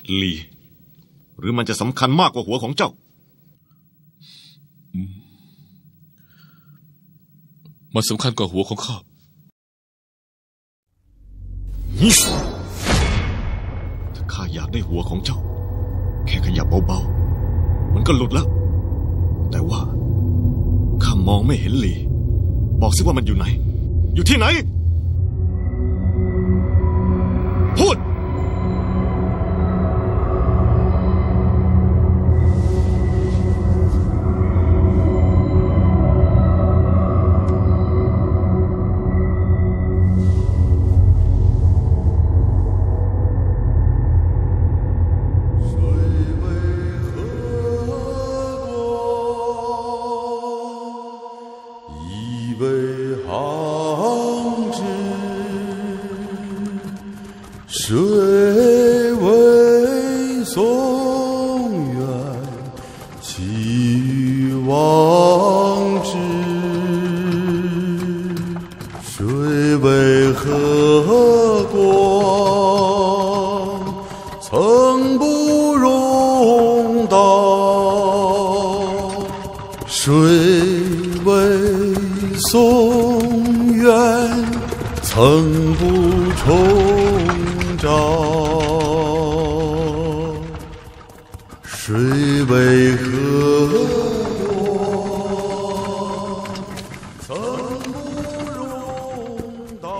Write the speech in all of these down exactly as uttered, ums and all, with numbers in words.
ลีหรือมันจะสำคัญมากกว่าหัวของเจ้ามันสำคัญกว่าหัวของข้าถ้าข้าอยากได้หัวของเจ้าแค่ขยับเบาๆมันก็หลุดแล้วแต่ว่าข้ามองไม่เห็นลีบอกสิว่ามันอยู่ไหนอยู่ที่ไหนพูด水为松原其望之，水为河光曾不容道，水为松原曾不重照，水为河光曾不容道，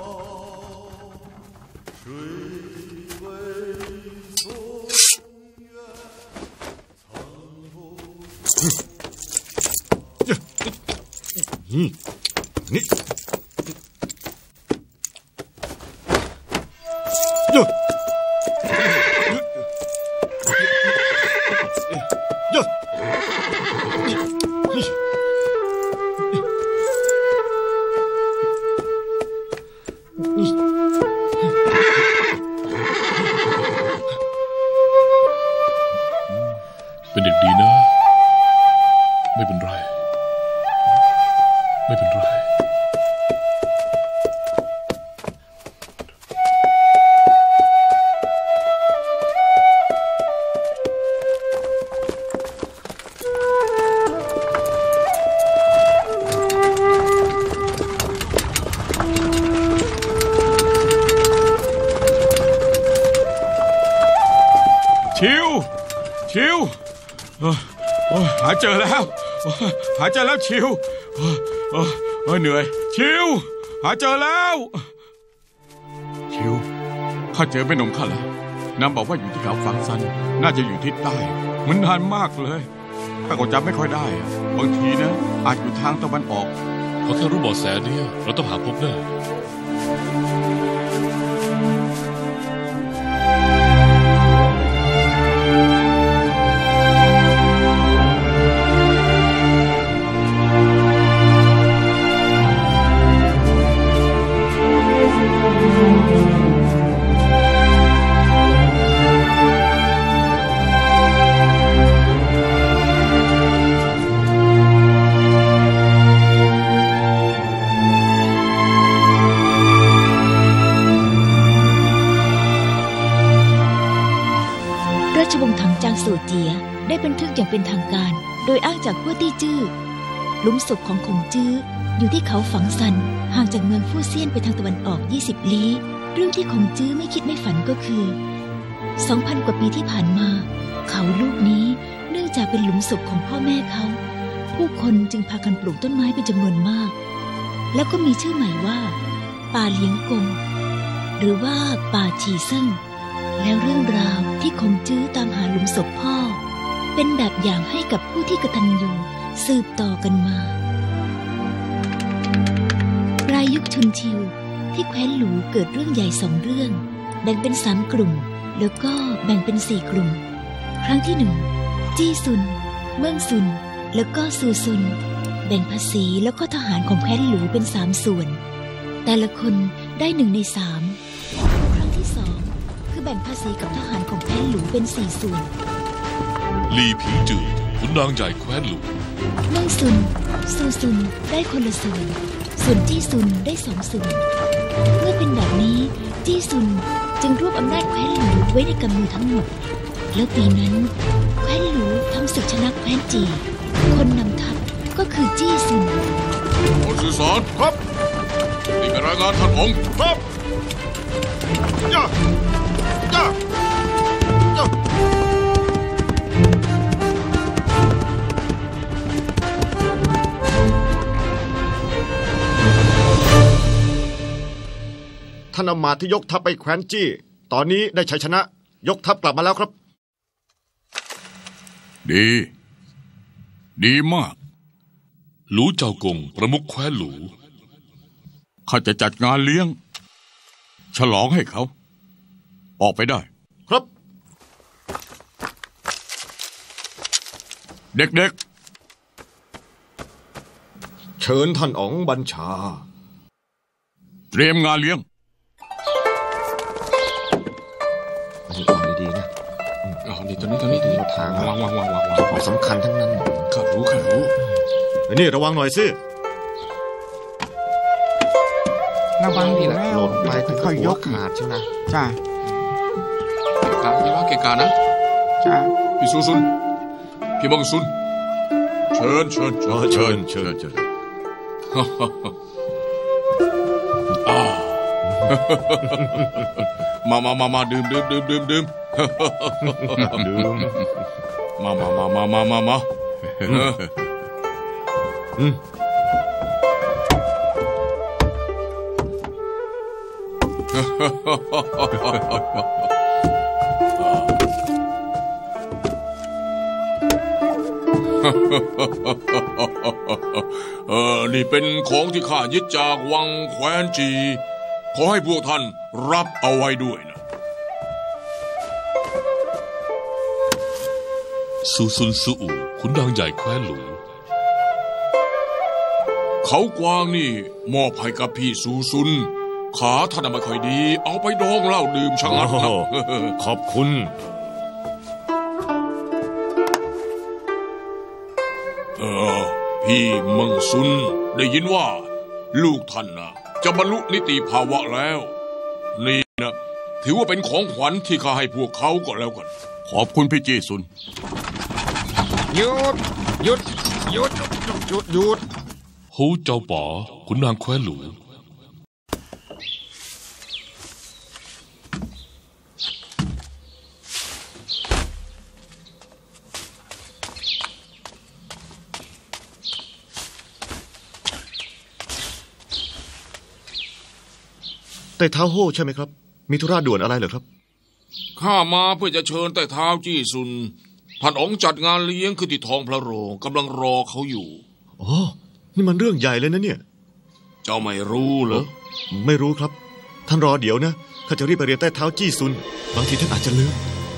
水为松原曾不嗯，你哟哟，你你。 เป็นเด็กดีนะไม่เป็นไรไม่เป็นไรชิวชิวหาเจอแล้วหาเจอแล้วชิวเหนื่อยชิวหาเจอแล้วชิวข้าเจอแม่นมข้าแล้วนางบอกว่าอยู่ที่เขาฝังซันน่าจะอยู่ทิศใต้มันนานมากเลยข้าก็จำไม่ค่อยได้บางทีนะอาจอยู่ทางตะวันออกเขาแค่รู้เบาะแสเดียวเราต้องหาพบแน่ราชวงศ์ถังจางโซเจียได้บันทึกอย่างเป็นทางการโดยอ้างจากฮั่วตี้จื้อหลุมศพของคงจื้ออยู่ที่เขาฝังซันห่างจากเมืองฟู่เซียนไปทางตะวันออกยี่สิบลี้เรื่องที่คงจื้อไม่คิดไม่ฝันก็คือ สองพัน กว่าปีที่ผ่านมาเขาลูกนี้เนื่องจากเป็นหลุมศพของพ่อแม่เขาผู้คนจึงพากันปลูกต้นไม้เป็นจำนวนมากแล้วก็มีชื่อใหม่ว่าป่าเลี้ยงกงหรือว่าป่าฉีเซิ่งแล้วเรื่องราวที่คงจื้อตามหาหลุมศพพ่อเป็นแบบอย่างให้กับผู้ที่กตัญญูสืบต่อกันมาปลายยุคชุนชิวที่แคว้นหลูเกิดเรื่องใหญ่สองเรื่องแบ่งเป็นสามกลุ่มแล้วก็แบ่งเป็นสี่กลุ่มครั้งที่หนึ่งจี้ซุนเมืองซุนแล้วก็ซูซุนแบ่งภาษีแล้วก็ทหารของแคว้นหลูเป็นสามส่วนแต่ละคนได้หนึ่งในสามครั้งที่สองคือแบ่งภาษีกับทหารของแคว้นหลูเป็นสี่ส่วนลีผิงจือขุนนางใหญ่แคว้นหลูเมืองซุนซูซุนได้คนละส่วนส่วนจี้ซุนได้สองส่วนเมื่อเป็นแบบนี้จี้ซุนจึงรวบอำนาจแคว้นหลูไว้ในกำมือทั้งหมดแล้วปีนั้นแคว้นหลูทำศึกชนะแคว้นจีคนนำทัพก็คือจี้ซุนขอสื่อสารครับนี่เป็นรายงานท่านองค์ครับย่าย่าย่าท่านอำมาตย์ที่ยกทัพไปแคว้นจี้ตอนนี้ได้ชัยชนะยกทัพกลับมาแล้วครับดี ดีมากหลูเจ้ากงประมุขแคว้นหลูข้าจะจัดงานเลี้ยงฉลองให้เขาออกไปได้ครับเด็กๆเชิญท่านอ๋องบัญชาเตรียมงานเลี้ยงวางดีๆนะอ๋อดีตัวนี้ตัวนี้ตัวนี้ทางวางวางวางวางของสำคัญทั้งนั้นข้ารู้ข้ารู้นี่ระวังหน่อยสิระวังดีแล้วหล่นไปค่อยๆยกขาดใช่ไหมจ้าตามที่ว่าเกกานะจ้าพี่ซูซุนพี่บังซุนเชิญเชิญเชิญเชิญเชิญเชิญมามามามาดื่มดื่มดื่มดื่มดื่มดื่มมามามามามามามาอืมเออนี่เป็นของที่ข้ายึดจากวังแคว้นจีขอให้พวกท่านรับเอาไว้ด้วยนะซูซุนซูอูขุนนางใหญ่แคว้นหลูเขากวางนี่มอบให้กับพี่ซูซุนขาท่านไม่ค่อยดีเอาไปดองเหล้าดื่มชะงัดนะขอบคุณเออพี่เมิงซุนได้ยินว่าลูกท่านนะจะบรรลุนิติภาวะแล้วนี่นะถือว่าเป็นของขวัญที่ข้าให้พวกเขาก็แล้วกันขอบคุณพี่จี้ซุนหยุดหยุดหยุดหยุดหยุดฮูเจ้าป๋อขุนนางแคว้นหลูแต่เท้าโฮ่ใช่ไหมครับมีธุระด่วนอะไรเหรอครับข้ามาเพื่อจะเชิญแต่เท้าจี้ซุนท่านอ๋องจัดงานเลี้ยงคือที่ท้องพระโรงกำลังรอเขาอยู่อ๋อนี่มันเรื่องใหญ่เลยนะเนี่ยเจ้าไม่รู้เหรอไม่รู้ครับท่านรอเดี๋ยวนะข้าจะรีบไปเรียนใต้เท้าจี้ซุนบางทีท่านอาจจะลืม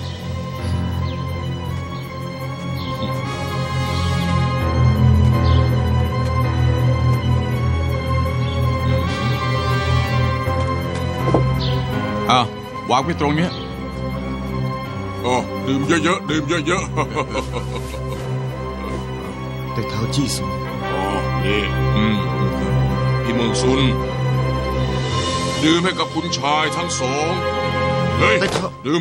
อ่ะวางไว้ตรงนี้อ๋อดื่มเยอะๆดื่มเยอะๆแต่เท้าจี้ซุนอ๋อนี่อืมพี่เมืองซุนดื่มให้กับคุณชายทั้งสองเฮ้ยดื่ม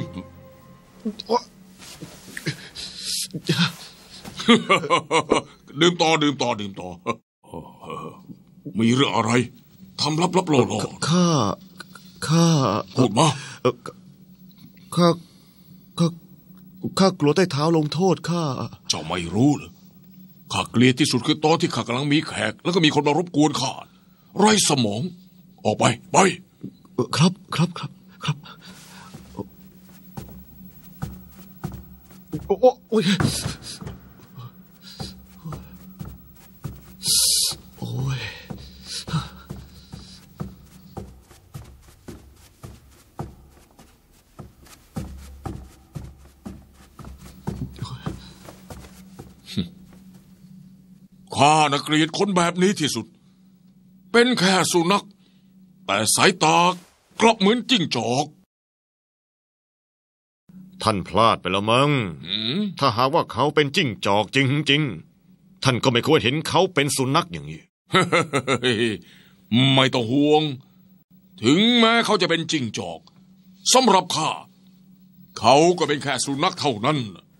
ดื่มต่อดื่มต่อดื่มต่อมีเรื่องอะไรทำลับๆหล่อๆข้าข้าพูดมาข้าข้าข้ากลัวใต้เท้าลงโทษข้าเจ้าไม่รู้เหรอข้าเกลียดที่สุดคือตอนที่ข้ากำลังมีแขกแล้วก็มีคนมารบกวนข้าไร้สมองออกไปไปครับครับครับครับโอ้โอ้ยโอ้ยข้าน่ะเกลียดคนแบบนี้ที่สุดเป็นแค่สุนัขแต่สายตากลับเหมือนจิ้งจอกท่านพลาดไปแล้วมั้งถ้าหากว่าเขาเป็นจิ้งจอกจริงๆท่านก็ไม่ควรเห็นเขาเป็นสุนัขอย่างนี้ไม่ต้องห่วงถึงแม้เขาจะเป็นจิ้งจอกสำหรับข้าเขาก็เป็นแค่สุนัขเท่านั้น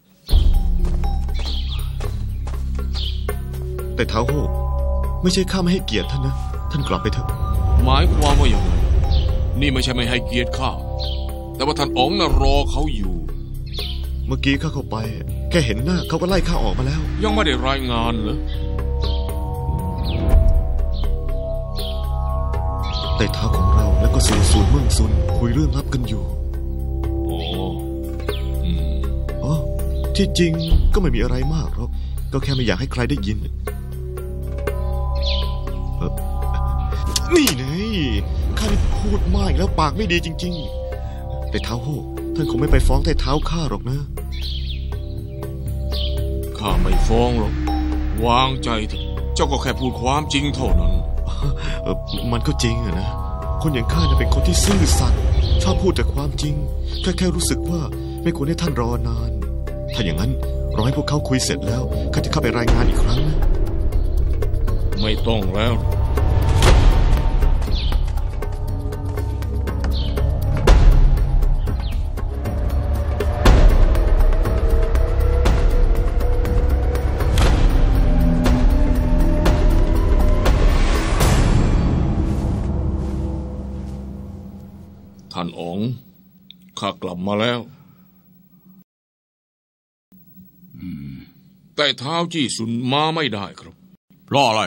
แต่เท้าโฮไม่ใช่ข้าไม่ให้เกียรติท่านนะท่านกลับไปเถอะหมายความว่าอย่างไรนี่ไม่ใช่ไม่ให้เกียรติข้าแต่ว่าท่านอ๋องน่ะรอเขาอยู่เมื่อกี้ข้าเข้าไปแค่เห็นหน้าเขาก็ไล่ข้าออกมาแล้วยังไม่ได้รายงานเหรอแต่เท้าของเราแล้วก็ซูซูนเมืองซุนคุยเรื่องลับกันอยู่อ๋ออืมอ๋อที่จริงก็ไม่มีอะไรมากหรอกก็แค่ไม่อยากให้ใครได้ยินเออนี่ไงข้านี่พูดมากแล้วปากไม่ดีจริงๆแต่เท้าโฮท่านคงไม่ไปฟ้องแต่เท้าข้าหรอกนะข้าไม่ฟ้องหรอกวางใจเถอะเจ้าก็แค่พูดความจริงเท่านั้นเออมันก็จริงอะนะคนอย่างข้าเนี่ยเป็นคนที่ซื่อสัตย์ชอบพูดแต่ความจริงแค่แค่รู้สึกว่าไม่ควรให้ท่านรอนานถ้าอย่างนั้นรอให้พวกเขาคุยเสร็จแล้วข้าจะเข้าไปรายงานอีกครั้งนะไม่ต้องแล้วท่านอ๋องข้ากลับมาแล้วแต่เท้าจี้ซุนมาไม่ได้ครับเพราะอะไร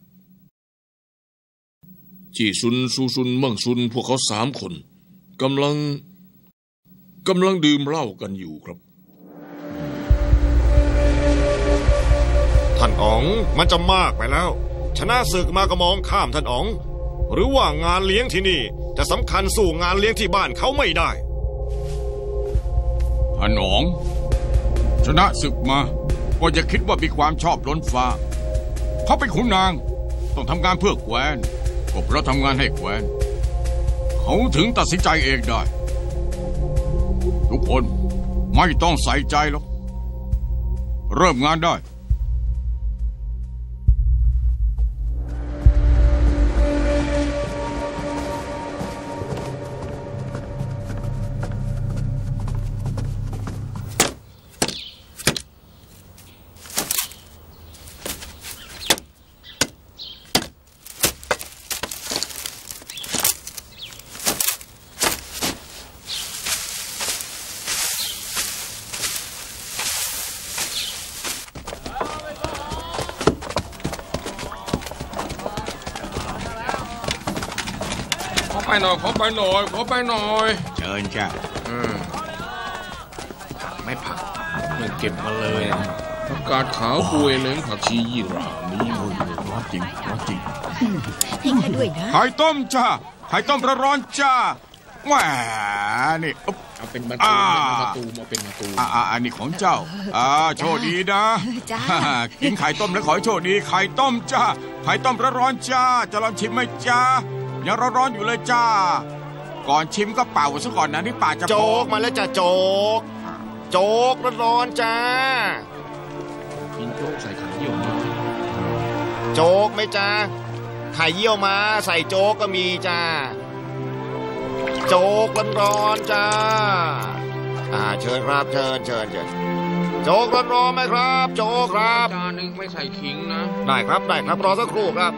จี้ซุนซูซุนเมืองซุนพวกเขาสามคนกำลังกำลังดื่มเหล้ากันอยู่ครับท่านอ๋องมันจะมากไปแล้วชนะศึกมาก็มองข้ามท่านอ๋องหรือว่างานเลี้ยงที่นี่จะสำคัญสู้งานเลี้ยงที่บ้านเขาไม่ได้ท่านอ๋องชนะศึกมาก็อย่าคิดว่ามีความชอบล้นฟ้าเขาเป็นขุนนางต้องทำงานเพื่อแคว้นก็เพราะทำงานให้แคว้นเขาถึงตัดสินใจเองได้ทุกคนไม่ต้องใส่ใจหรอกเริ่มงานได้ไปหน่อยขอไปหน่อยขอไปหน่อยเชิญจ้ะอืมผักไม่ผักไม่เก็บมาเลยนะผักกาดขาวปุยเล้งผักชียี่หร่านี่โอ้ยร้อนจริงร้อนจริงให้แค่ด้วยนะไข่ต้มจ้าไข่ต้มร้อนๆจ้าแหมนี่เอาเป็นประตูเป็นประตูมาเป็นประตูอ่าอันนี้ของเจ้าอ่าโชคดีนะกินไข่ต้มแล้วขอให้โชคดีไข่ต้มจ้าไข่ต้มร้อนๆจ้าจะลองชิมไหมจ้ายังร้อนๆอยู่เลยจ้าก่อนชิมก็เป่าซะก่อนนะนี่ป่าจะโจ๊กมาแล้วจ้าโจ๊กโจ๊กร้อนๆจ้ากินโจ๊กใส่ไข่เยี่ยวมาโจ๊กไหมจ้าไข่เยี่ยวมาใส่โจ๊กก็มีจ้าโจ๊กร้อนๆจ้าอ่าเชิญครับเชิญเชิญเชิญโจ๊กร้อนๆไหมครับโจ๊กครับจานนึงไม่ใส่ขิงนะได้ครับได้ครับรอสักครู่ครับ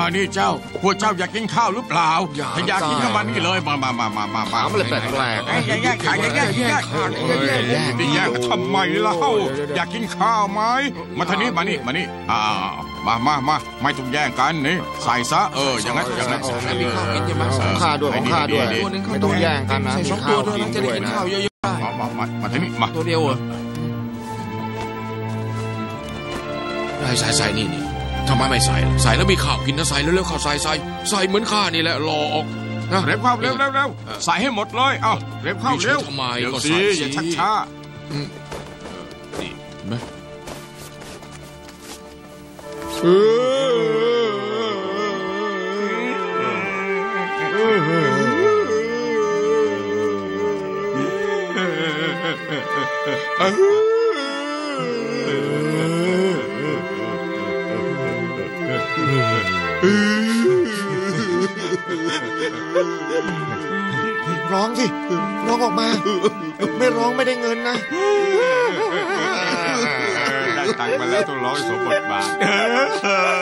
นี่เจ้าพวกเจ้าอยากกินข้าวหรือเปล่าถ้าอยากกินก็มานี่เลยมามามามามามาถามอะไรแปลกๆแย่งแย่งขายแย่งแย่งแย่งขายแย่งกันทำไมเล่าอยากกินข้าวไหมมาทางนี้มานี่มานี่อ่ามามามาไม่ต้องแย่งกันนี่ใส่ซะเอออย่างนั้นอย่างนั้นมีข้าวกินใช่ไหมของข้าด้วยของข้าด้วยไม่ต้องแย่งกันนะมีข้าวกินด้วยนะมามามามาทางนี้มาตัวเดียวเหรอได้ใส่ใส่นี่นี่ทำไมไม่ใส่ใส่แล้วมีข้าวกินนะใส่เร็วๆข้าวใส่ใส่ใส่เหมือนข้านี่แหละรอออกนะเร็วเข้าเร็วเร็วเร็วใส่ให้หมดเลยเอ้าเร็วเข้าเร็วทำไมเดี๋ยวก็สิใส่อย่าชักช้านี่เห็นไหมร้องสิร้องออกมาไม่ร้องไม่ได้เงินนะได้ตังค์มาแล้วต้องร้องสมบทบาท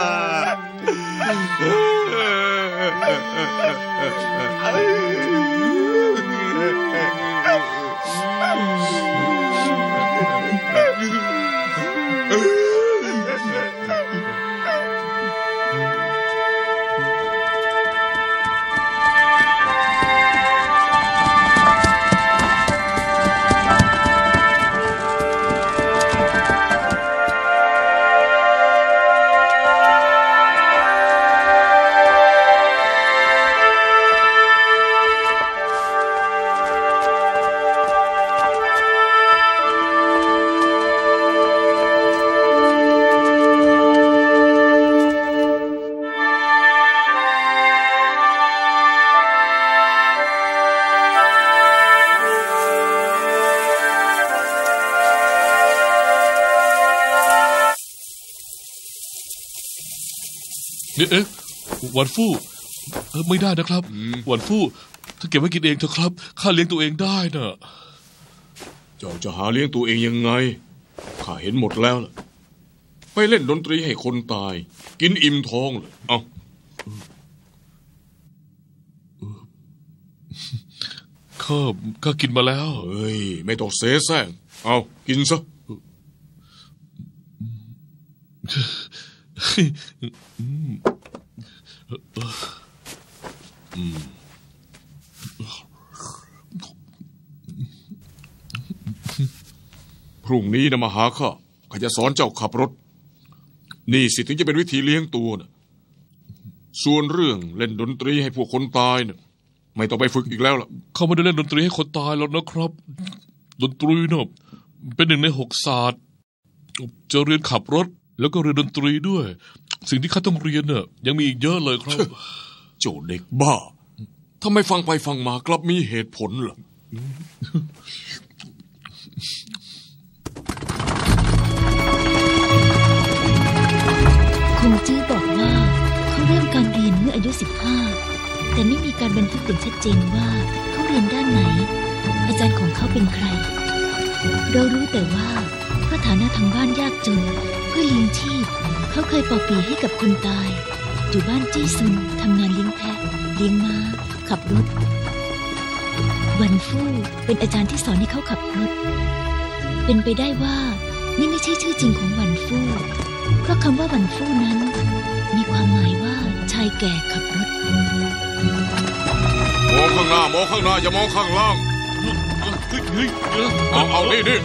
เอ๊ะหวันฟู่เอ้อไม่ได้นะครับหวันฟู่ถ้าเก็บไว้กินเองเถอะครับข้าเลี้ยงตัวเองได้น่ะเจ้าจะหาเลี้ยงตัวเองยังไงข้าเห็นหมดแล้วล่ะไปเล่นดนตรีให้คนตาย กินอิ่มท้องเลยเอ้าข้าข้ากินมาแล้วเฮ้ยไม่ต้องเสแสร้งเอากินซะพรุ่งนี้นะมาหาข้าข้าจะสอนเจ้าขับรถนี่สิถึงจะเป็นวิธีเลี้ยงตัวนะส่วนเรื่องเล่นดนตรีให้พวกคนตายนะไม่ต้องไปฝึกอีกแล้วล่ะเขาไม่ได้เล่นดนตรีให้คนตายแล้วนะครับดนตรีเนาะเป็นหนึ่งในหกศาสตร์จะเรียนขับรถแล้วก็เรียนดนตรีด้วยสิ่งที่ข้าต้องเรียนเนี่ยยังมีอีกเยอะเลยครับโจเด็กบ้าทำไมฟังไปฟังมากลับมีเหตุผลล่ะคงจื้อบอกว่าเขาเริ่มการเรียนเมื่ออายุสิบห้าแต่ไม่มีการบันทึกอย่างชัดเจนว่าเขาเรียนด้านไหนอาจารย์ของเขาเป็นใครเรารู้แต่ว่าเพราะฐานะทางบ้านยากจนเพื่อเลี้ยงชีพเขาเคยปอปีให้กับคนตายอยู่บ้านจี้ซุนทำงานเลี้ยงแพะเลี้ยงม้าขับรถหวันฟู่เป็นอาจารย์ที่สอนให้เขาขับรถเป็นไปได้ว่านี่ไม่ใช่ชื่อจริงของหวันฟู่เพราะคำว่าหวันฟู่นั้นมีความหมายว่าชายแก่ขับรถมองข้างหน้ามองข้างหน้าอย่ามองข้างล่างเอาเอานี่นี่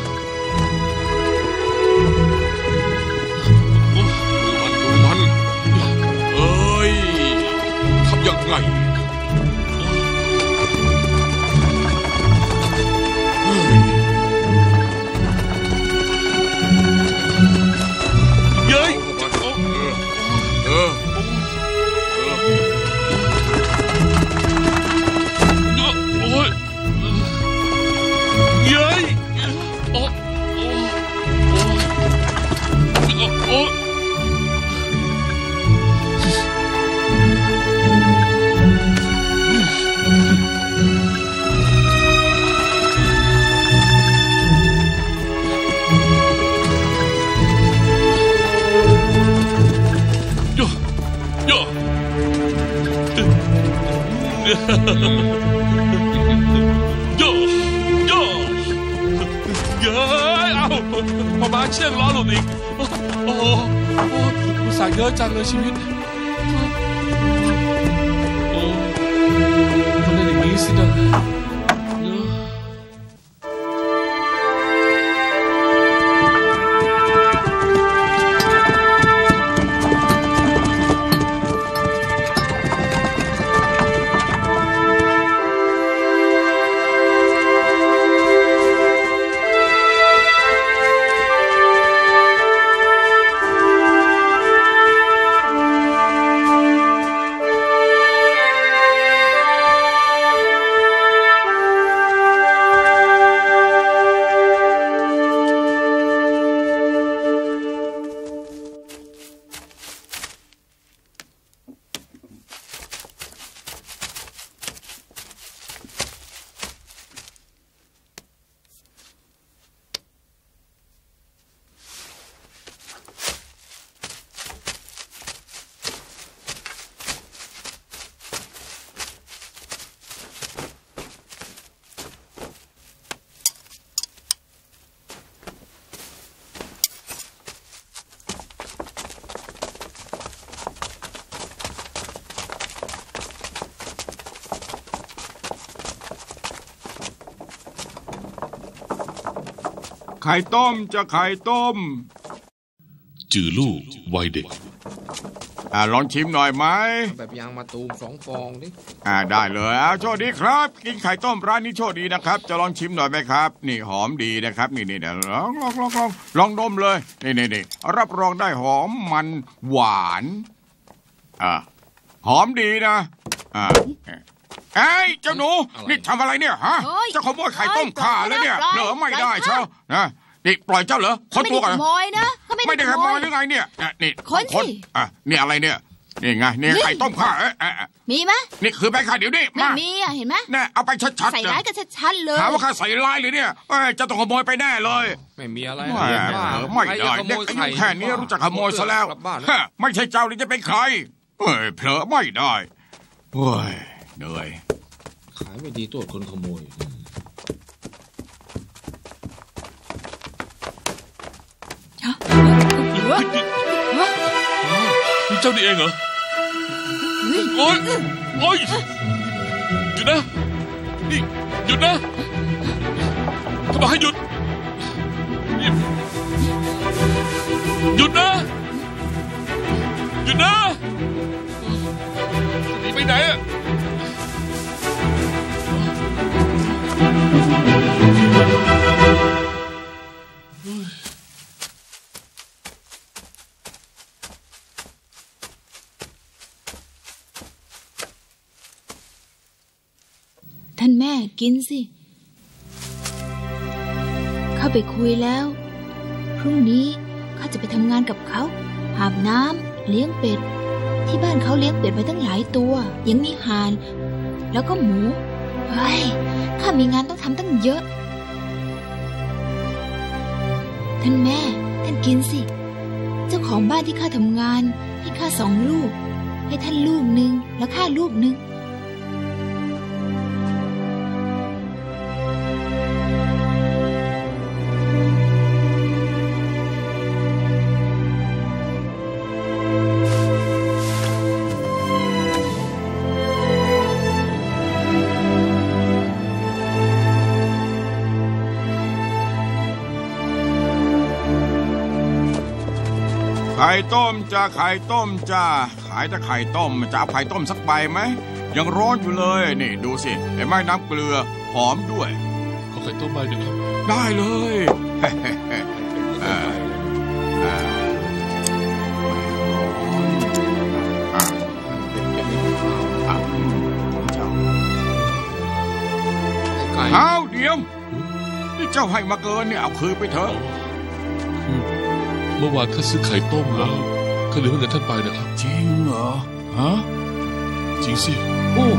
ดูมันดูมันเอ้ยทำยังไงเย้ยเออโอ้ยเย้ยโอ้โอ้โอ้ย่อย่อย่โย่โย่เย้ยเอาพอมาเชี่ยงล้อหลุดอีกโอ้โหอุตส่าห์เยอะจังเลยชีวิตโอ้ทำไมอย่างนี้สินะไข่ต้มจะไข่ต้มจือลูกวัยเด็กอ่าลองชิมหน่อยไหมแบบยางมาตูมสองฟองดิอ่าได้เลยอ่าโชคดีครับกินไข่ต้มร้านนี้โชคดีนะครับจะลองชิมหน่อยไหมครับนี่หอมดีนะครับนี่นี่เดี๋ยวลองลองลองลองลองดมเลยนี่นี่นี่รับรองได้หอมมันหวานอ่าหอมดีนะอ่าเอ้ยเจ้าหนูนี่ทำอะไรเนี่ยฮะจะขโมยไข่ต้มข้าเลยเนี่ยเหลือไม่ได้เชียวนะนี่ปล่อยเจ้าเหรอคนตัวก่อนขโมยนะไม่ได้ขโมยหรือไงเนี่ยนี่คนอ่ะนี่อะไรเนี่ยนี่ไงนี่ไข่ต้มข้าเอ๊ะมีไหมนี่คือแบงค์ข้าเดี๋ยวนี้ไม่มีอ่ะเห็นไหมเนี่ยเอาไปชัดๆใส่ร้ายกันชัดๆเลยหาว่าข้าใส่ร้ายเลยเนี่ยจะต้องขโมยไปแน่เลยไม่มีอะไรไม่ได้เด็กอายุแค่นี้รู้จักขโมยซะแล้วไม่ใช่เจ้านี่จะเป็นใครเฮ้ยเผลอไม่ได้เฮ้ยเหนื่อยขายไม่ดีตัวคนขโมยนี่เจ้านี่เองเหรอโอ๊ยโอ๊ยหยุดนะนี่หยุดนะทำไมให้หยุดหยุดนะหยุดนะหนีไปไหนอะท่านแม่กินสิเข้าไปคุยแล้วพรุ่งนี้ข้าจะไปทำงานกับเขาหาบน้ำเลี้ยงเป็ดที่บ้านเขาเลี้ยงเป็ดไว้ตั้งหลายตัวยังมีห่านแล้วก็หมูเฮ้ยข้ามีงานต้องทำตั้งเยอะท่านแม่ท่านกินสิเจ้าของบ้านที่ข้าทำงานให้ข้าสองลูกให้ท่านลูกหนึ่งแล้วข้าลูกหนึ่งไข่ต้มจ้าไข่ต้มจ้าขายแต่ไข่ต้มจะเอาไข่ต้มสักใบไหมยังร้อนอยู่เลยนี่ดูสิเห็นไหมน้ำเกลือหอมด้วยขอไข่ต้มใบหนึ่งครับได้เลยเอาเดี๋ยวนี่เจ้าให้มาเกินเนี่ยเอาคืนไปเถอะเมื่อวานข้าซื้อไข่ต้มแล้วข้าเหลือเงินท่านไปนะครับจริงเหรอฮะจริงสิโอ้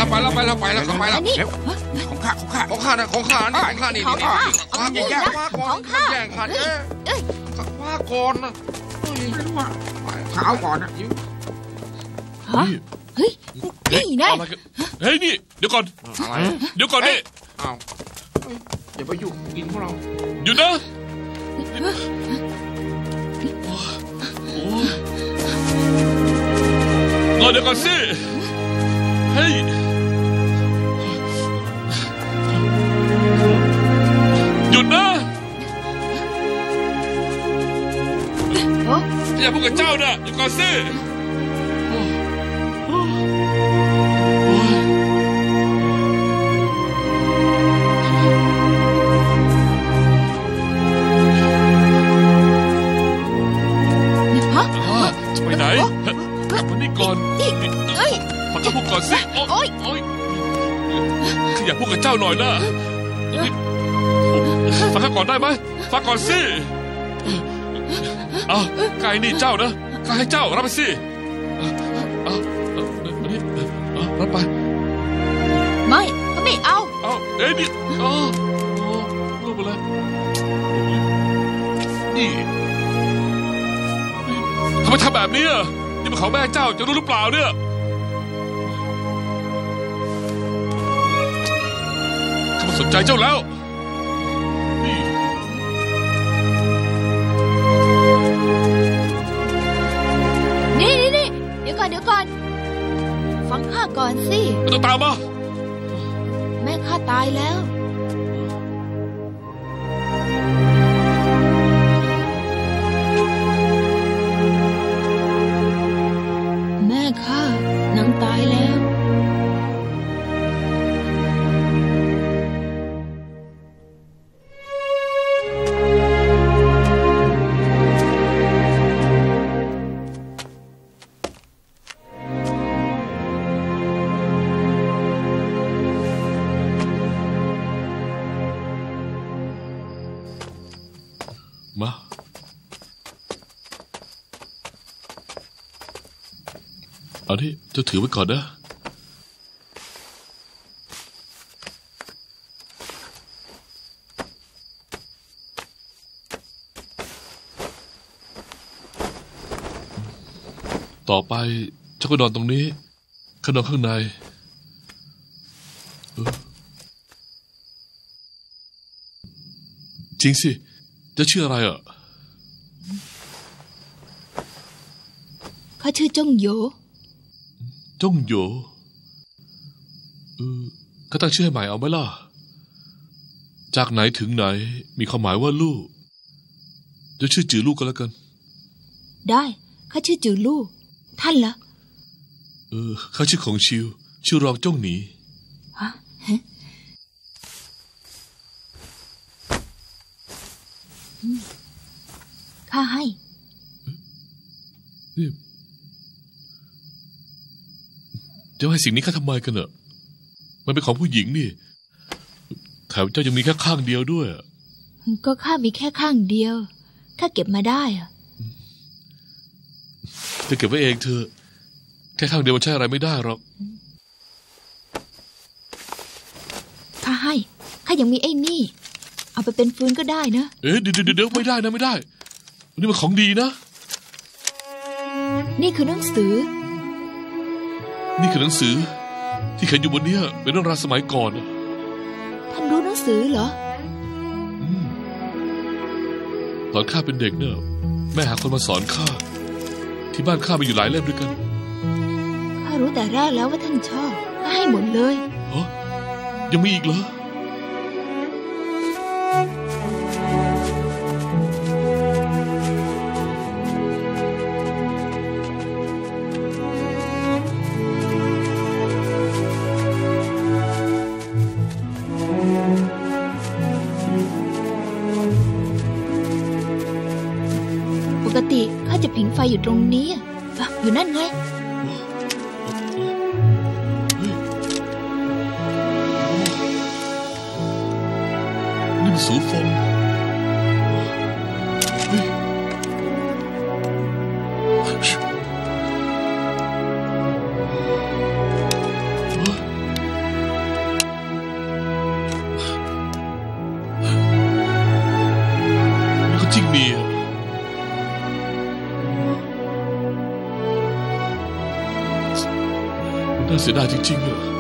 ไปแล้วไปแล้วไปแล้วไปแล้วนี่เร็วของข้าของข้าของข้านะของข้านี่ของข้านี่ของข้าข้าอย่าแย่งข้าก่อนของข้าแย่งข้าเด้เอ้ยข้าก่อนนะไม่รู้ว่าข้าเอาก่อนนะฮะเฮ้ยนี่นะอะไรกันเฮ้ยนี่เดี๋ยวก่อนอะไรเดี๋ยวก่อนนี่อ้าวอย่าไปยุ่งกินของเราหยุดนะรอเดี๋ยวก่อนสิเฮ้ยหยุดนะอย่าพูดกับเจ้านะหยุดก่อนสิจะไปไหนกลับมานี่ก่อนเอ้ยฟังข้าพูดก่อนสิโอ๊ยโอ๊ยขยับพูดกับเจ้าหน่อยนะฟังข้าก่อนได้ไหมฟังก่อนสิเอาไก่นี่เจ้านะข้าให้เจ้ารับไปสิเอาเอาอันนี้เอารับไปไม่ก็ไม่เอาเอาเอ้ยนี่เอาเอาลูกไปเลยนี่ทำไมทำแบบนี้อ่ะนี่มันของแม่เจ้าจะรู้หรือเปล่าเนี่ยข้าไม่สนใจเจ้าแล้วนี่นี่นี่นี่เดี๋ยวก่อนเดี๋ยวก่อนฟังข้าก่อนสิไม่ต้องตามมาแม่ข้าตายแล้วแม่ข้านางตายแล้วมาเอาดิเจ้าถือไว้ก่อนนะต่อไปเจ้าก็นอนตรงนี้ข้านอนข้างในเออจริงสิจะชื่ออะไรอ่ะข้าชื่อจ้องโยจ้องโยเออข้าตั้งชื่อให้ใหม่เอาไหมล่ะจากไหนถึงไหนมีความหมายว่าลูกจะชื่อจือลูกก็แล้วกันได้ข้าชื่อจือลู่ท่านล่ะเออข้าชื่อของชิวชื่อรองจ้องหนีฮะฮะข้าให้นี่จะให้สิ่งนี้ข้าทำไมกันเนอะมันเป็นของผู้หญิงนี่แถมเจ้ายังมีแค่ข้างเดียวด้วยก็ข้ามีแค่ข้างเดียวข้าเก็บมาได้อะเธอเก็บไว้เองเธอแค่ข้างเดียวมันใช่อะไรไม่ได้หรอกข้าให้ข้ายังมีไอ้นี่เอาไปเป็นฟืนก็ได้นะเอ๊ะเดี๋ยวเดี๋ยวเดี๋ยวไม่ได้นะไม่ได้นี่มันของดีนะนี่คือหนังสือนี่คือหนังสือที่เขียนอยู่บนเนี้ยเป็นเรื่องราวสมัยก่อนอะท่านรู้หนังสือเหรออืมตอนข้าเป็นเด็กเนี่ยแม่หาคนมาสอนข้าที่บ้านข้ามีอยู่หลายเล่มด้วยกันข้ารู้แต่แรกแล้วว่าท่านชอบข้าให้หมดเลยฮะยังมีอีกเหรอปกติข้าจะผิงไฟอยู่ตรงนี้อะอ่ะอยู่นั่นไงนี่มันสูฟงเฮ้ยน่าเสียดายจริงๆอะ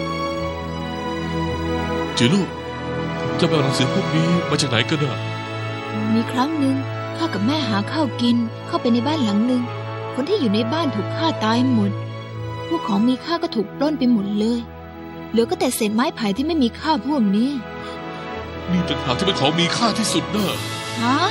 จิลูกจะไปเอาหนังสือพวกนี้มาจากไหนกันอะมีครั้งหนึ่งข้ากับแม่หาข้าวกินเข้าไปในบ้านหลังหนึ่งคนที่อยู่ในบ้านถูกฆ่าตายหมดพวกของมีค่าก็ถูกปล้นไปหมดเลยเหลือก็แต่เศษไม้ไผ่ที่ไม่มีค่าพวกนี้นี่ต่างหากที่เป็นของมีค่าที่สุดนะฮะ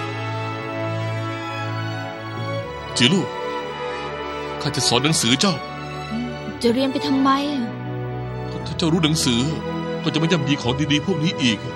จิลูกข้าจะสอนหนังสือเจ้าจะเรียนไปทำไมถ้าเจ้ารู้หนังสือก็จะไม่ย่ำยีของดีๆพวกนี้อีก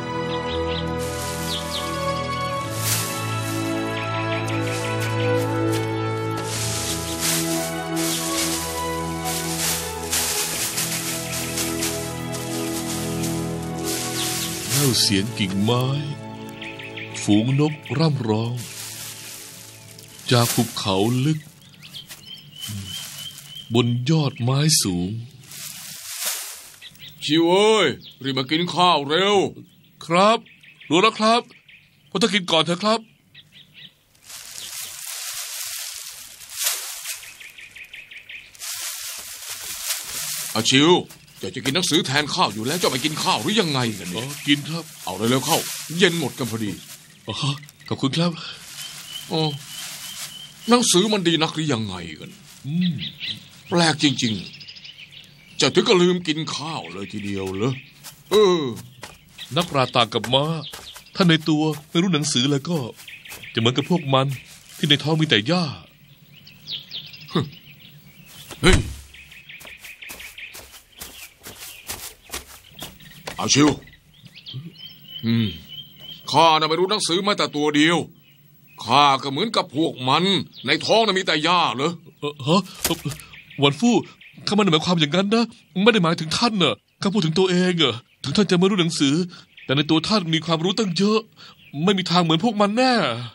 เล่าเสียงกิ่งไม้ฝูงนกร่ำร้องจากภูเขาลึกบนยอดไม้สูงชิวเอ้ยรีบมากินข้าวเร็วครับรู้แล้วครับพ่อต้องกินก่อนเถอะครับอาชิวเจ้าจะกินหนังสือแทนข้าวอยู่แล้วเจ้าไปกินข้าวหรือยังไงกันเนี่ยกินครับเอาเร็วๆเข้าเย็นหมดกันพอดีอ๋อขอบคุณครับอ๋อหนังสือมันดีนักหรือยังไงกันอืมแปลกจริงๆเจ้าถึงก็ลืมกินข้าวเลยทีเดียวเหรอเออนักปราชญ์ต่างกับม้าถ้าในตัวไม่รู้หนังสือแล้วก็จะเหมือนกับพวกมันที่ในท้องมีแต่หญ้าเฮ้ยเอาชิวอืมข้าน่ะไม่รู้หนังสือมาแต่ตัวเดียวข้าก็เหมือนกับพวกมันในท้องน่ะมีแต่หญ้าเหรอเออฮะวันฟู่ข้าไม่ได้หมายความอย่างนั้นนะไม่ได้หมายถึงท่านน่ะข้าพูดถึงตัวเองอะถึงท่านจะไม่รู้หนังสือแต่ในตัวท่านมีความรู้ตั้งเยอะไม่มีทางเหมือนพวกมันแน่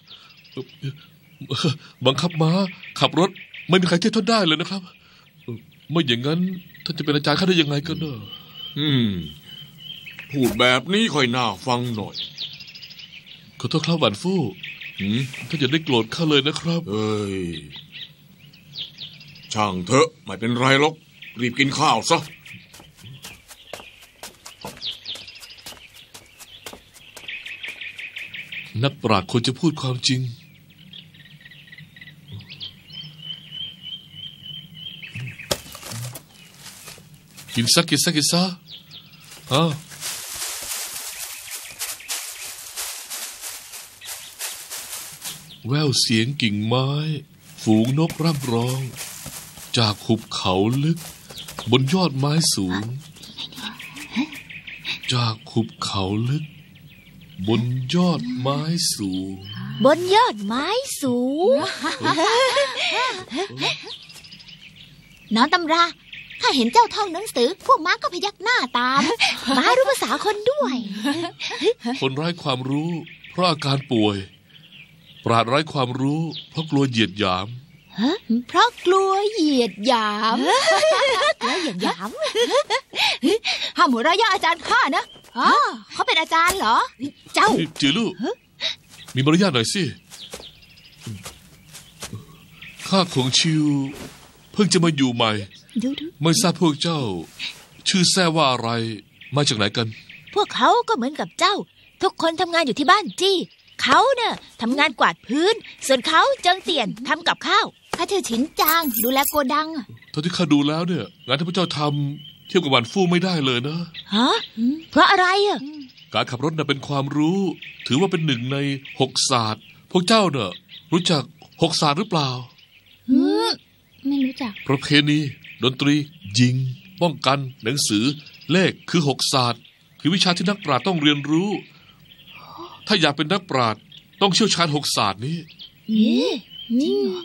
บังคับม้าขับรถไม่มีใครเทียบท่านได้เลยนะครับไม่อย่างนั้นท่านจะเป็นอาจารย์ข้าได้ยังไงกันเนอะอืมพูดแบบนี้ค่อยน่าฟังหน่อยขอโทษครับวันฟู่ท่านอย่าได้โกรธข้าเลยนะครับเอ้ยช่างเถอะไม่เป็นไรหรอกรีบกินข้าวซะนักปราชญ์ควรจะพูดความจริงกินซะกินซะกินซะฮะแววเสียงกิ่งไม้ฝูงนกร่ำร้องจากหุบเขาลึกบนยอดไม้สูงจากหุบเขาลึกบนยอดไม้สูงบนยอดไม้สูงน้องตำราข้าเห็นเจ้าท่องหนังสือพวกม้าก็พยักหน้าตามม้ารู้ภาษาคนด้วยคนไร้ความรู้เพราะอาการป่วยปราชญ์ไร้ความรู้เพราะกลัวเหยียดหยามฮะเพราะกลัวเหยียดหยามกลัวเหยียดหยามห้ามหัวเราะเยาะอาจารย์ข้านะอ๋อเขาเป็นอาจารย์เหรอเจ้าจือลูกมีมารยาทหน่อยสิข้าของชิวเพิ่งจะมาอยู่ใหม่ไม่ทราบพวกเจ้าชื่อแท้ว่าอะไรมาจากไหนกันพวกเขาก็เหมือนกับเจ้าทุกคนทำงานอยู่ที่บ้านจี้เขาเนี่ยทำงานกวาดพื้นส่วนเขาเจิงเตียนทำกับข้าวข้าชื่อฉินจางดูแลโกดังเท่าที่ข้าดูแล้วเนี่ยงานที่พวกเจ้าทำเทียบกับวันฟู่ไม่ได้เลยนะฮะเพราะอะไรอ่ะการขับรถน่ะเป็นความรู้ถือว่าเป็นหนึ่งในหกศาสตร์พวกเจ้าเนี่ยรู้จักหกศาสตร์หรือเปล่าไม่รู้จักประเพณีดนตรียิงป้องกันหนังสือเลขคือหกศาสตร์คือวิชาที่นักปราชญ์ต้องเรียนรู้ถ้าอยากเป็นนักปราชญ์ต้องเชี่ยวชาญหกศาสตร์นี้นี่จริงเหรอ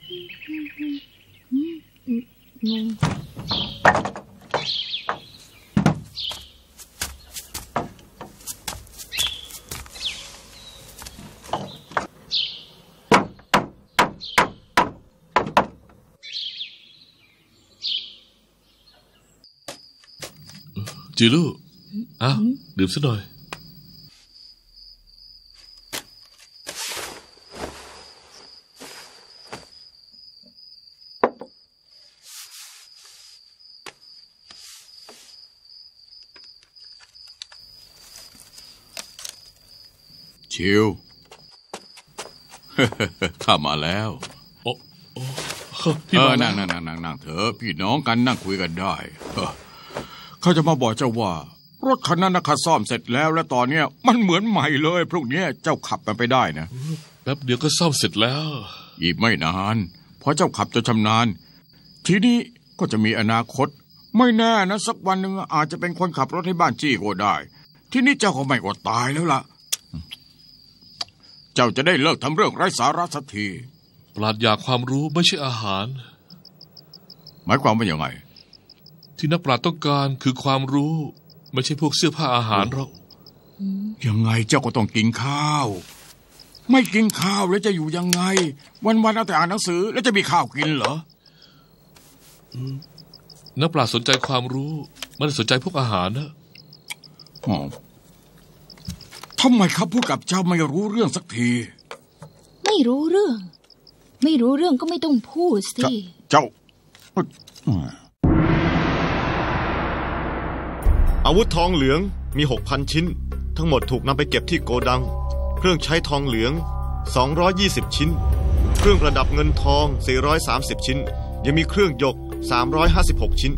จิลูอ้าวดื่มซะหน่อยชิว ข้ามาแล้วโอ้โอ้พี่เอมาอแล้นั่วงนั่งนั่งนั่งเถอะพี่น้องกันนั่งคุยกันได้เออเขาจะมาบอกเจ้าว่ารถคันนั้นนะข้าซ่อมเสร็จแล้วและตอนเนี้ยมันเหมือนใหม่เลยพวกเนี้ยเจ้าขับมันไปได้นะแป๊บเดียวก็ซ่อมเสร็จแล้วอีกไม่นานพอเจ้าขับจะชำนาญทีนี้ก็จะมีอนาคตไม่แน่นะสักวันหนึ่งอาจจะเป็นคนขับรถให้บ้านจี้ก็ได้ทีนี้เจ้าก็ไม่อดตายแล้วล่ะเจ้าจะได้เลิกทำเรื่องไร้สาระสักทีปราชญาความรู้ไม่ใช่อาหารหมายความว่าอย่างไงที่นักปราชญ์ต้องการคือความรู้ไม่ใช่พวกเสื้อผ้าอาหารหรอกยังไงเจ้าก็ต้องกินข้าวไม่กินข้าวแล้วจะอยู่ยังไงวันๆเอาแต่อ่านหนังสือแล้วจะมีข้าวกินเหรอนักปราชญ์สนใจความรู้ไม่ได้สนใจพวกอาหารนะอ๋อทำไมเขาพูดกับเจ้าไม่รู้เรื่องสักทีไม่รู้เรื่องไม่รู้เรื่องก็ไม่ต้องพูดสิเจ้าอาวุธทองเหลืองมี หกพัน ชิ้นทั้งหมดถูกนำไปเก็บที่โกดังเครื่องใช้ทองเหลืองสองร้อยยี่สิบชิ้นเครื่องประดับเงินทองสี่ร้อยสามสิบชิ้นยังมีเครื่องหยกสามร้อยห้าสิบหกชิ้น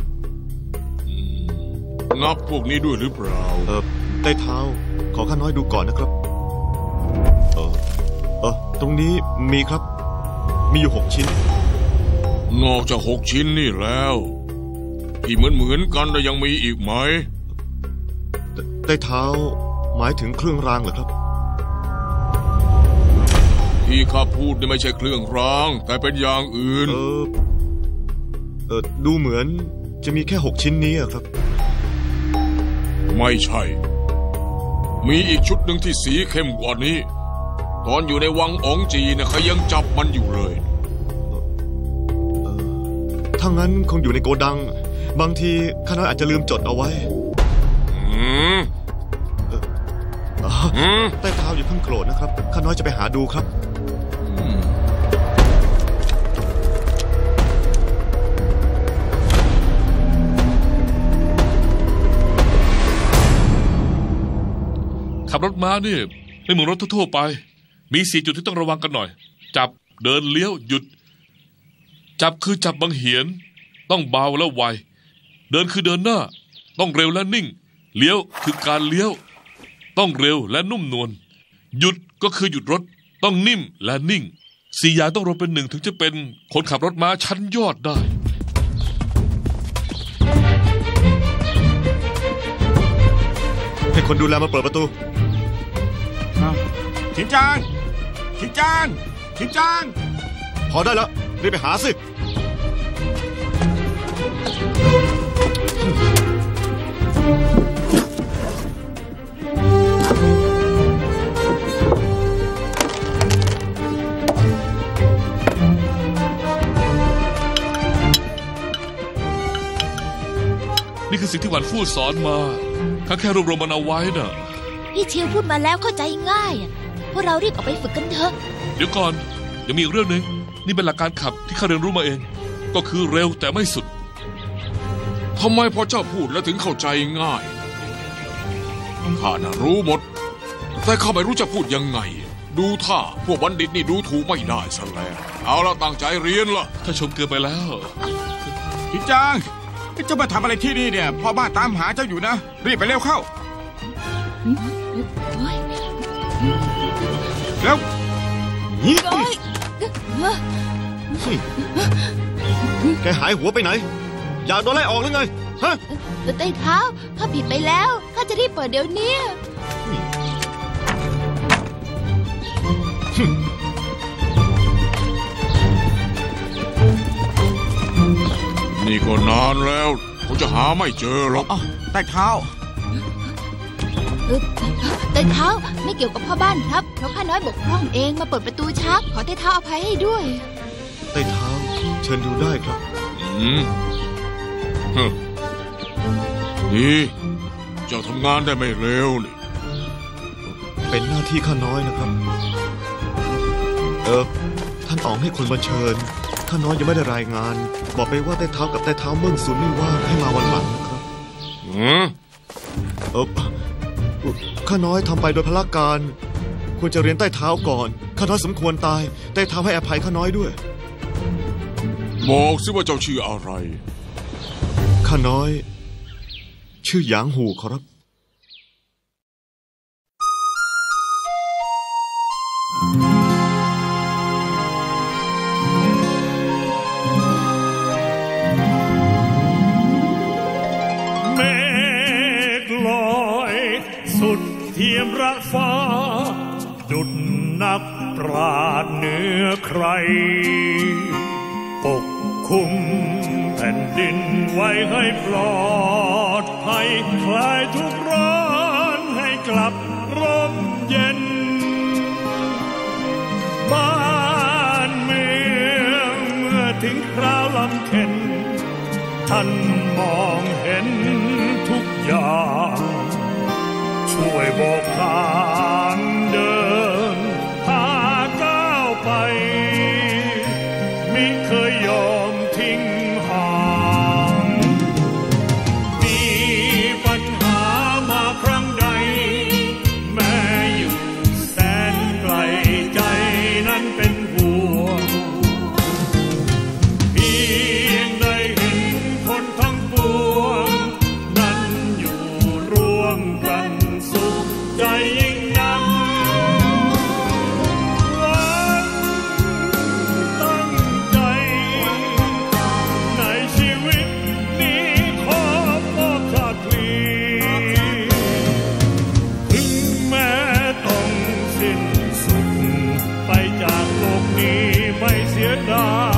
นับพวกนี้ด้วยหรือเปล่าเออได้เท้าขอข้าน้อยดูก่อนนะครับเออเออตรงนี้มีครับมีอยู่หกชิ้นนอกจากหกชิ้นนี่แล้วที่เหมือนเหมือนกันแต่ยังมีอีกไหมได้เท้าหมายถึงเครื่องรางเหรอครับที่ข้าพูดนี่ไม่ใช่เครื่องรางแต่เป็นอย่างอื่นเออเออดูเหมือนจะมีแค่หกชิ้นนี้ครับไม่ใช่มีอีกชุดหนึ่งที่สีเข้มกว่านี้ตอนอยู่ในวังอ๋องจีเนี่ยเขายังจับมันอยู่เลยเออถ้างั้นคงอยู่ในโกดังบางทีข้าน้อยอาจจะลืมจดเอาไว้อืมใต้เท้าอย่าเพิ่งโกรธนะครับข้าน้อยจะไปหาดูครับขับรถม้านี่ไม่เหมือนรถทั่วไปมีสี่จุดที่ต้องระวังกันหน่อยจับเดินเลี้ยวหยุดจับคือจับบังเหียนต้องเบาและไวเดินคือเดินหน้าต้องเร็วและนิ่งเลี้ยวคือการเลี้ยวต้องเร็วและนุ่มนวลหยุดก็คือหยุดรถต้องนิ่มและนิ่งสี่อย่างต้องรวมเป็นหนึ่งถึงจะเป็นคนขับรถม้าชั้นยอดได้ให้คนดูแลมาเปิดประตูชินจางชินจางชินจางพอได้แล้วรีบไปหาสินี่คือสิ่งที่หวันฟู่สอนมาข้าแค่รวบรวมมันเอาไว้น่ะพี่เชียวพูดมาแล้วเข้าใจง่ายพวกเรารีบออกไปฝึกกันเถอะเดี๋ยวก่อนยังมีอีกเรื่องหนึ่งนี่เป็นหลักการขับที่ข้าเรียนรู้มาเองก็คือเร็วแต่ไม่สุดทำไมพอเจ้าพูดแล้วถึงเข้าใจง่ายข้าน่ะรู้หมดแต่ข้าไม่รู้จะพูดยังไงดูท่าพวกบัณฑิตนี่ดูถูกไม่ได้ซะแล้วเอาละตั้งใจเรียนล่ะถ้าชมเกินไปแล้วชินจางเจ้ามาทำอะไรที่นี่เนี่ยพ่อบ้านตามหาเจ้าอยู่นะรีบไปเร็วเข้าเร็วแกหายหัวไปไหนอยากโดนไล่ออกหรือไงฮะใต้เท้าข้าผิดไปแล้วข้าจะรีบเปิดเดี๋ยวนี้นี่ก็นานแล้วผมจะหาไม่เจอหรอกใต้เท้าใต้เท้าไม่เกี่ยวกับพ่อบ้านครับเพราะข้าน้อยบกพร่องเองมาเปิดประตูช้าขอใต้เท้าอภัยให้ด้วยใต้เท้าเชิญดูได้ครับอืมนี่เจ้าทำงานได้ไม่เร็วนี่เป็นหน้าที่ข้าน้อยนะครับเออท่านอ๋องให้คนมาเชิญข้าน้อยยังไม่ได้รายงานบอกไปว่าใต้เท้ากับใต้เท้าเมืองซุนไม่ว่างให้มาวันหลังนะครับอืมเออข้าน้อยทำไปโดยพละการควรจะเรียนใต้เท้าก่อนข้าน้อยสมควรตายใต้เท้าให้อภัยข้าน้อยด้วยบอกสิว่าเจ้าชื่ออะไรข้าน้อยชื่อหยางหูขอรับเมฆลอยสุดเทียมระฟ้าดุจนักปราชญ์เหนือใครปกคุมแผ่นดินไว้ให้ปลอดภัยคลายทุกร้อนให้กลับร่มเย็นบ้านเมืองเมื่อถึงคราวลำเค็ญท่านมองเห็นทุกอย่างช่วยบอกทางเดินพาก้าวไปมิเคยยอมทิ้งห่างมีปัญหามาครั้งใดแม้อยู่แสนไกลใจนั้นเป็นห่วงเพียงได้เห็นคนทั้งปวงนั้นอยู่ร่วมกันสุขใจยิ่งนักตั้งใจในชีวิตนี้ขอมอบชาติพลีถึงแม้ต้องสิ้นสุดไปจากโลกนี้ไม่เสียดาย